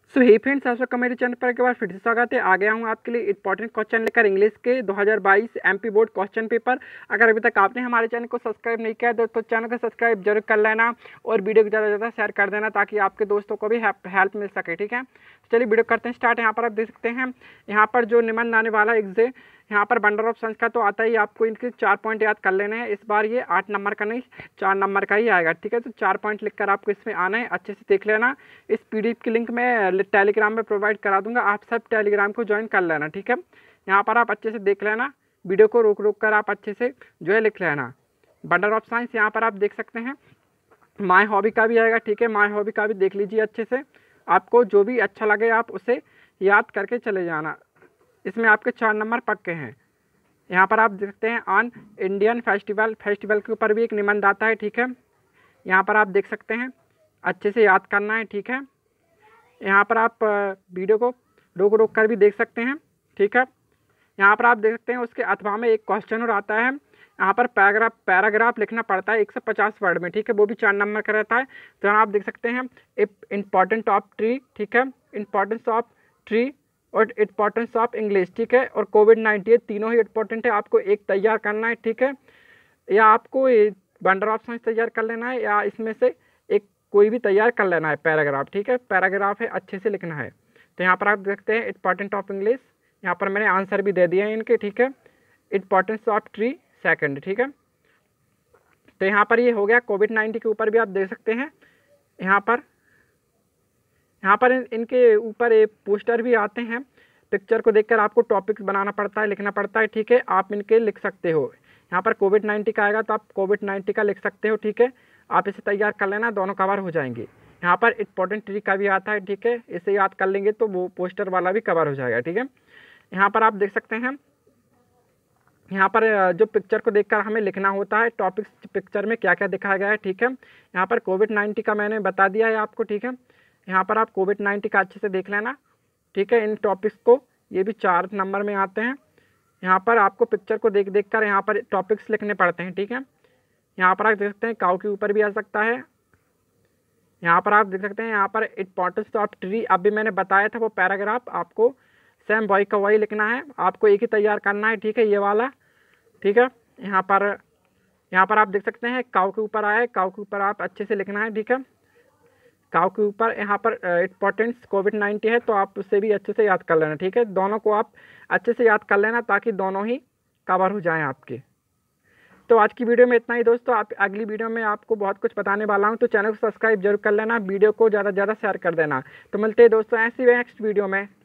सो हे friends, आप सबका मेरे चैनल पर एक बार फिर से स्वागत है। आ गया हूँ आपके लिए इंपॉर्टेंट क्वेश्चन लेकर इंग्लिश के 2022 एमपी बोर्ड क्वेश्चन पेपर। अगर अभी तक आपने हमारे चैनल को सब्सक्राइब नहीं किया तो चैनल को सब्सक्राइब जरूर कर लेना और वीडियो को ज़्यादा से ज़्यादा शेयर कर देना ताकि आपके दोस्तों को भी हेल्प मिल सके। ठीक है, तो चलिए वीडियो करते हैं स्टार्ट। यहाँ पर आप देख सकते हैं, यहाँ पर जो निबंध आने वाला एग्जे, यहाँ पर बंडल ऑफ सन्स का तो आता ही, आपको इनके 4 पॉइंट याद कर लेने हैं। इस बार ये 8 नंबर का नहीं 4 नंबर का ही आएगा। ठीक है, तो 4 पॉइंट लिखकर आपको इसमें आना है, अच्छे से देख लेना। इस पीडीएफ की लिंक मैं टेलीग्राम में प्रोवाइड करा दूंगा, आप सब टेलीग्राम को ज्वाइन कर लेना। ठीक है, यहाँ पर आप अच्छे से देख लेना, वीडियो को रोक रोक कर आप अच्छे से जो है लिख लेना। बंडल ऑफ साइंस यहाँ पर आप देख सकते हैं, माय हॉबी का भी आएगा। ठीक है, माय हॉबी का भी देख लीजिए अच्छे से, आपको जो भी अच्छा लगे आप उसे याद करके चले जाना। इसमें आपके 4 नंबर पक्के हैं। यहाँ पर आप देख सकते हैं ऑन इंडियन फेस्टिवल के ऊपर भी एक निबंध आता है। ठीक है, यहाँ पर आप देख सकते हैं, अच्छे से याद करना है। ठीक है, यहाँ पर आप वीडियो को रोक रोक कर भी देख सकते हैं। ठीक है, यहाँ पर आप देख सकते हैं उसके अथवा में एक क्वेश्चन और आता है। यहाँ पर पैराग्राफ लिखना पड़ता है 150 वर्ड में। ठीक है, वो भी 4 नंबर का रहता है। तो यहाँ आप देख सकते हैं इम्पॉर्टेंट ऑफ ट्री, ठीक है, इम्पॉर्टेंस ऑफ ट्री और इम्पॉर्टेंस ऑफ इंग्लिश। ठीक है, और कोविड-19, तीनों ही इम्पोर्टेंट है, आपको एक तैयार करना है। ठीक है, या आपको बंडल ऑफ साइंस तैयार कर लेना है या इसमें से एक कोई भी तैयार कर लेना है पैराग्राफ। ठीक है, पैराग्राफ है, अच्छे से लिखना है। तो यहाँ पर आप देखते हैं इम्पॉर्टेंट ऑफ इंग्लिश, यहाँ पर मैंने आंसर भी दे दिया है इनके। ठीक है, इम्पॉर्टेंस ऑफ ट्री सेकंड। ठीक है, तो यहाँ पर ये हो गया। कोविड-19 के ऊपर भी आप देख सकते हैं, यहाँ पर इनके ऊपर एक पोस्टर भी आते हैं। पिक्चर को देखकर आपको टॉपिक्स बनाना पड़ता है, लिखना पड़ता है। ठीक है, आप इनके लिख सकते हो। यहाँ पर कोविड-19 का आएगा तो आप कोविड-19 का लिख सकते हो। ठीक है, आप इसे तैयार कर लेना, दोनों कवर हो जाएंगे। यहाँ पर इम्पोर्टेंट ट्री का भी आता है। ठीक है, इसे याद कर लेंगे तो वो पोस्टर वाला भी कवर हो जाएगा। ठीक है, यहाँ पर आप देख सकते हैं, यहाँ पर जो पिक्चर को देखकर हमें लिखना होता है, टॉपिक्स पिक्चर में क्या क्या दिखाया गया है। ठीक है, यहाँ पर कोविड-19 का मैंने बता दिया है आपको। ठीक है, यहाँ पर आप कोविड-19 का अच्छे से देख लेना। ठीक है, इन टॉपिक्स को, ये भी 4 नंबर में आते हैं। यहाँ पर आपको पिक्चर को देख देख कर यहाँ पर टॉपिक्स लिखने पड़ते हैं। ठीक है, यहाँ पर आप देख सकते हैं काऊ के ऊपर भी आ सकता है। यहाँ पर आप देख सकते हैं, यहाँ पर इम्पोर्टेंस ऑफ ट्री, अभी मैंने बताया था वो पैराग्राफ, आपको सेम वही का वही लिखना है, आपको एक ही तैयार करना है। ठीक है, ये वाला। ठीक है, यहाँ पर आप देख सकते हैं काऊ के ऊपर आया है, काऊ के ऊपर आप अच्छे से लिखना है। ठीक है, काऊ के ऊपर यहाँ पर इम्पोर्टेंस कोविड-19 है तो आप उससे भी अच्छे से याद कर लेना। ठीक है, दोनों को आप अच्छे से याद कर लेना ताकि दोनों ही कवर हो जाएं आपके। तो आज की वीडियो में इतना ही दोस्तों, आप अगली वीडियो में आपको बहुत कुछ बताने वाला हूं, तो चैनल को सब्सक्राइब जरूर कर लेना, वीडियो को ज़्यादा से ज़्यादा शेयर कर देना। तो मिलते हैं दोस्तों ऐसी नेक्स्ट वीडियो में।